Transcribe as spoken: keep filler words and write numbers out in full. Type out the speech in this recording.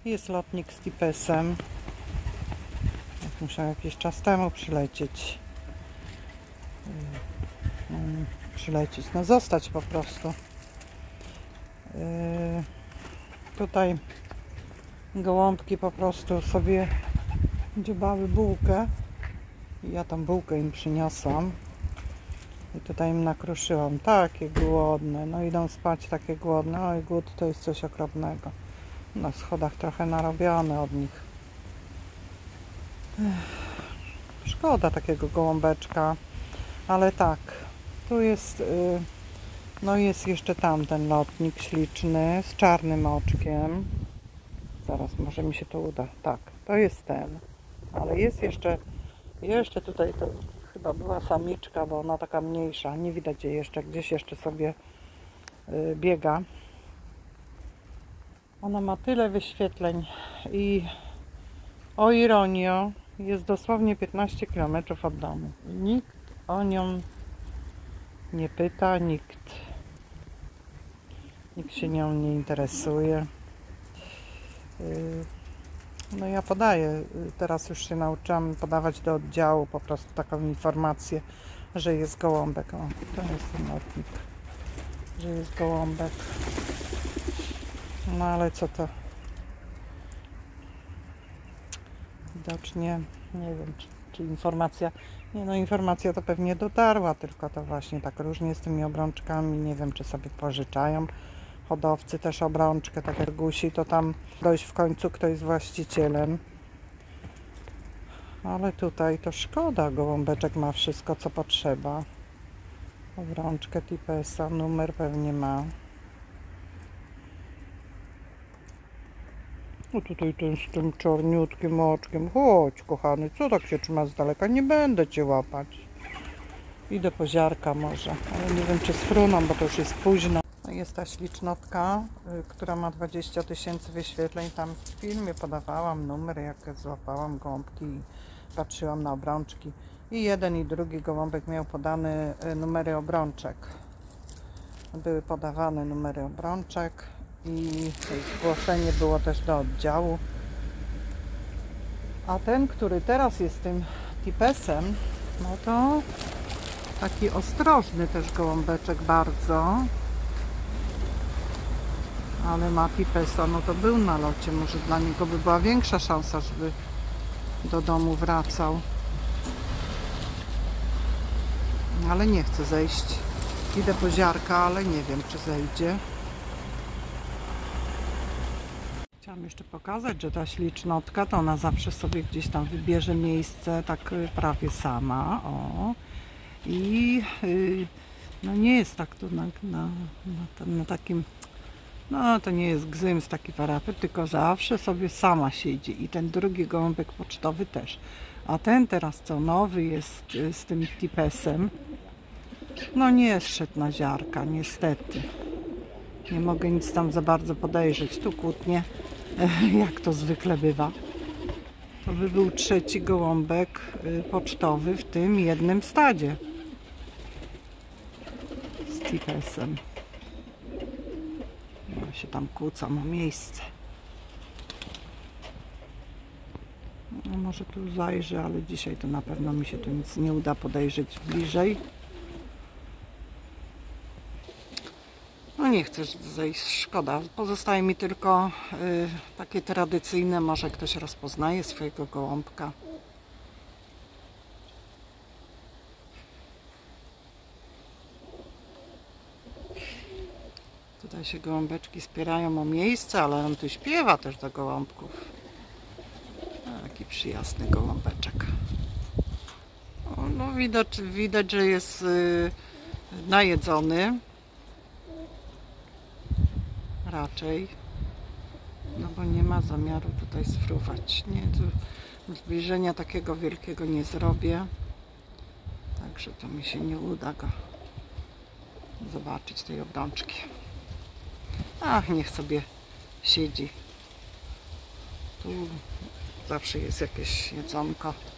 Jest lotnik z tipesem. Musiał jakiś czas temu przylecieć. Hmm, przylecieć, no zostać po prostu. Yy, tutaj gołąbki po prostu sobie dziobały bułkę. Ja tam bułkę im przyniosłam. I tutaj im nakruszyłam. Takie głodne. No idą spać takie głodne. Oj, głód to jest coś okropnego. Na schodach trochę narobione od nich. Ech, szkoda takiego gołąbeczka. Ale tak, tu jest, yy, no jest jeszcze tamten lotnik śliczny z czarnym oczkiem. Zaraz, może mi się to uda. Tak, to jest ten. Ale jest jeszcze, jeszcze tutaj to chyba była samiczka, bo ona taka mniejsza. Nie widać jej jeszcze, gdzieś jeszcze sobie yy, biega. Ona ma tyle wyświetleń i o ironio, jest dosłownie piętnaście kilometrów od domu. I nikt o nią nie pyta, nikt, nikt się nią nie interesuje. No ja podaję, teraz już się nauczyłam podawać do oddziału po prostu taką informację, że jest gołąbek. O, to jest ten lotnik, że jest gołąbek. No ale co to? Widocznie, nie wiem, czy, czy informacja, nie no informacja to pewnie dotarła, tylko to właśnie tak różnie z tymi obrączkami, nie wiem, czy sobie pożyczają hodowcy też obrączkę, tak jak gusi, to tam dojść w końcu, kto jest właścicielem. Ale tutaj to szkoda, gołąbeczek ma wszystko, co potrzeba. Obrączkę tipesa, numer pewnie ma. No tutaj ten z tym czarniutkim oczkiem. Chodź, kochany, co tak się trzyma z daleka? Nie będę cię łapać. Idę po ziarka może, ale nie wiem, czy z fruną, bo to już jest późno. No jest ta ślicznotka, y, która ma dwadzieścia tysięcy wyświetleń. Tam w filmie podawałam numer, jak złapałam gołąbki i patrzyłam na obrączki. I jeden i drugi gołąbek miał podane y, numery obrączek. Były podawane numery obrączek. I zgłoszenie było też do oddziału. A ten, który teraz jest tym tipesem, no to taki ostrożny też gołąbeczek bardzo. Ale ma tipesa, no to był na locie. Może dla niego by była większa szansa, żeby do domu wracał. Ale nie chce zejść. Idę po ziarka, ale nie wiem, czy zejdzie. Chciałam jeszcze pokazać, że ta ślicznotka to ona zawsze sobie gdzieś tam wybierze miejsce tak prawie sama. O. I yy, no nie jest tak tu na, na, na, na takim, no to nie jest gzyms taki parapet, tylko zawsze sobie sama siedzi. I ten drugi gołąbek pocztowy też. A ten teraz co nowy jest z tym tipesem, no nie zszedł na ziarka, niestety. Nie mogę nic tam za bardzo podejrzeć. Tu kłótnie, jak to zwykle bywa. To by był trzeci gołąbek pocztowy w tym jednym stadzie z tipesem. Ja się tam kłócam o miejsce. No może tu zajrzę, ale dzisiaj to na pewno mi się tu nic nie uda podejrzeć bliżej. No nie chcę zejść, szkoda. Pozostaje mi tylko y, takie tradycyjne, może ktoś rozpoznaje swojego gołąbka. Tutaj się gołąbeczki spierają o miejsce, ale on tu śpiewa też do gołąbków. Taki przyjazny gołąbeczek. O, no widać, widać, że jest y, najedzony. Raczej, no bo nie ma zamiaru tutaj sfruwać. Nie, tu zbliżenia takiego wielkiego nie zrobię, także to mi się nie uda go zobaczyć, tej obrączki. Ach, niech sobie siedzi. Tu zawsze jest jakieś jedzonko.